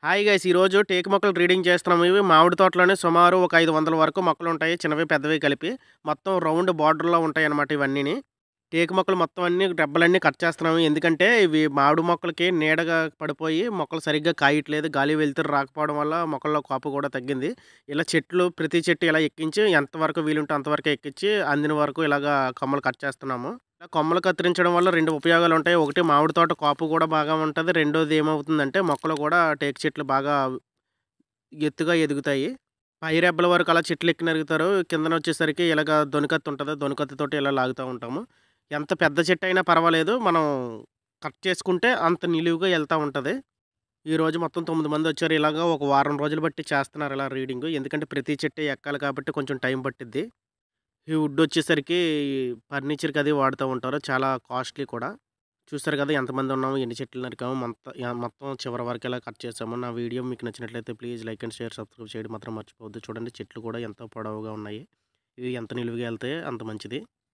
Hi guys ఈరోజు టేకు మొక్కలు reading చేస్తున్నాము. ఇవి మామిడి తోటలోనే సుమారు ఒక 500 వరకు మొక్కలు ఉంటాయి. చిన్నవి పెద్దవి కలిపి మొత్తం రౌండ్ బార్డర్‌లో ఉంటాయి అన్నమాట ఇవన్నీని. టేకు మొక్కలు మొత్తం అన్నీ రెబ్బలన్నీ కట్ చేస్తున్నాము. ఎందుకంటే ఇవి మామిడి మొక్కలకి నీడగా పడిపోయి మొక్కలు సరిగ్గా కాయట్లేదు. గాలి వెలుతురు రాకపోవడం వల్ల మొక్కల్లో కాపు కూడా తగ్గింది. ఇలా చెట్లు ప్రతి చెట్టు ఇలా ఎక్కించి ఎంతవరకు వీలుంటే అంతవరకే ఎక్కించి అందిన వరకు ఇలాగా కొమ్మలు కట్ చేస్తున్నాము. ఇలా కొమ్మలు కత్తిరించడం వల్ల 2 ఉపయోగాలుంటాయి. ఒకటి మామిడి తోట కాపు కూడా బాగా ఉంటది. రెండోది ఏమవుతుందంటే మొక్కలు కూడా టేకు చెట్లు బాగా ఎత్తుగా ఎదుగుతాయి. పై రెబ్బల వరకు అలా చెట్లు ఎక్కి నరుగుతారు. కిందనొచ్చేసరికి ఇలాగ దొనకత్తి ఉంటది. దొనకత్తితోటి ఇలా లాగుతా ఉంటాము. ఎంత పెద్ద చెట్టయినా పర్వాలేదు. మనం కట్ చేసుకుంటే అంత నిలువుగా ఎళ్తా ఉంటది. ఈరోజు మొత్తం 9 మందొచ్చారు. ఇలాగ ఒక వారం రోజులు బట్టి చేస్తున్నారు ఇలా రీడింగు. ఎందుకంటే ప్రతి చెట్టు ఎక్కాలి కాబట్టి కొంచెం టైం పట్టిద్ది. ఈ వుడ్డొచ్చేసరికి ఫర్నిచర్‌కి అది వాడుతా ఉంటారు. చాలా కాస్ట్‌లీ కూడా. చూసారు కదా! ఎంతమంది ఉన్నామో, ఎన్ని చెట్లు నరికామో మొత్తం చివరి వరకు ఇలా కట్ చేసాము. నా వీడియో మీకు నచ్చినట్లయితే please like and share, subscribe చేయడం మాత్రం మర్చిపోవద్దు. చూడండి చెట్లు కూడా ఎంతో పొడవుగా ఉన్నాయి. ఇవి ఎంత నిలువుగా ఎళ్తే అంత మంచిది.